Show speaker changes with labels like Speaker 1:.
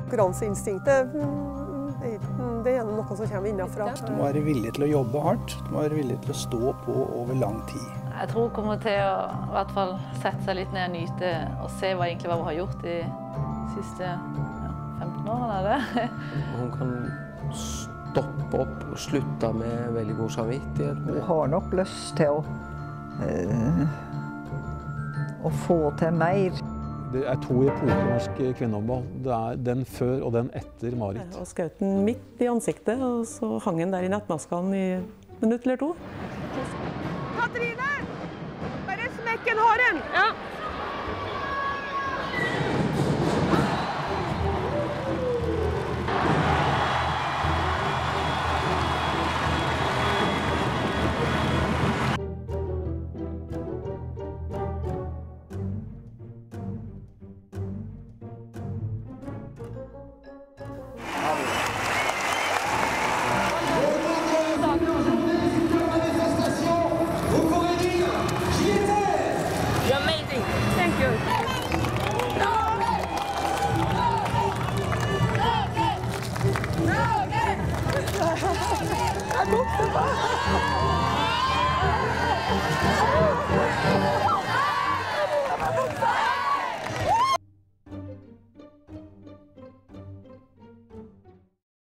Speaker 1: konkurranseinstinktet, det noe som kommer innenfra.
Speaker 2: Du må være villig til å jobbe hardt, du må være villig til å stå på over lang tid.
Speaker 3: Jeg tror hun kommer til å i hvert fall sette seg litt ned og nyte og se hva hun har gjort de siste 15 årene.
Speaker 4: Hun kan stoppe opp og slutte med veldig god samvittighet.
Speaker 5: Hun har nok lyst til å få til mer.
Speaker 6: Det to epoker i norsk kvinnehåndball. Det den før og den etter Marit.
Speaker 7: Og skjøt den midt i ansiktet, og så hang den der i nettmaskene i et minutt eller to.
Speaker 1: Katrine! Bare smekk en haren! Ja. Jeg